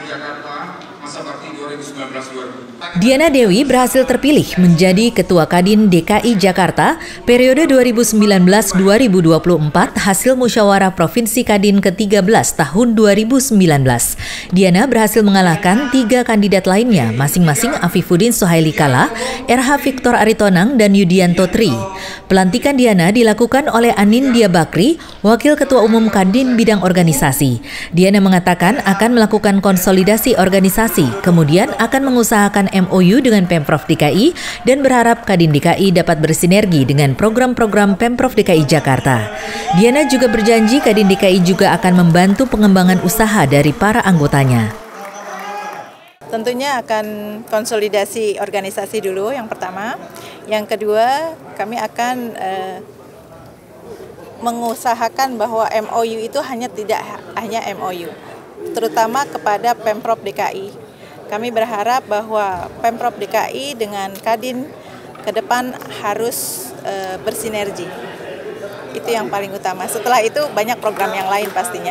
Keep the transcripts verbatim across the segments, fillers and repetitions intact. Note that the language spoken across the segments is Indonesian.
Jakarta masa bakti dua ribu sembilan belas dua ribu dua puluh empat. Diana Dewi berhasil terpilih menjadi Ketua Kadin D K I Jakarta periode dua ribu sembilan belas dua ribu dua puluh empat hasil musyawarah Provinsi Kadin ke tiga belas tahun dua ribu sembilan belas. Diana berhasil mengalahkan tiga kandidat lainnya, masing-masing Afifuddin Suhaili Kala, R H Victor Aritonang, dan Yudianto Tri. Pelantikan Diana dilakukan oleh Anindya Bakri, Wakil Ketua Umum Kadin Bidang Organisasi. Diana mengatakan akan melakukan konsolidasi organisasi, kemudian akan mengusahakan M O U dengan Pemprov D K I dan berharap Kadin D K I dapat bersinergi dengan program-program Pemprov D K I Jakarta. Diana juga berjanji Kadin D K I juga akan membantu pengembangan usaha dari para anggotanya. Tentunya akan konsolidasi organisasi dulu yang pertama. Yang kedua, kami akan eh, mengusahakan bahwa M O U itu hanya tidak hanya M O U, terutama kepada Pemprov D K I. Kami berharap bahwa Pemprov D K I dengan Kadin ke depan harus e, bersinergi. Itu yang paling utama. Setelah itu banyak program yang lain pastinya.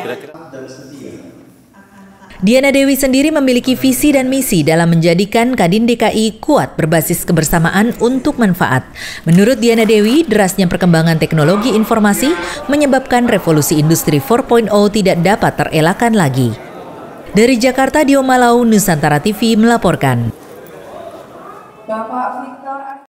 Diana Dewi sendiri memiliki visi dan misi dalam menjadikan Kadin D K I kuat berbasis kebersamaan untuk manfaat. Menurut Diana Dewi, derasnya perkembangan teknologi informasi menyebabkan revolusi industri empat titik nol tidak dapat terelakkan lagi. Dari Jakarta, Dio Malau, Nusantara T V melaporkan. Bapak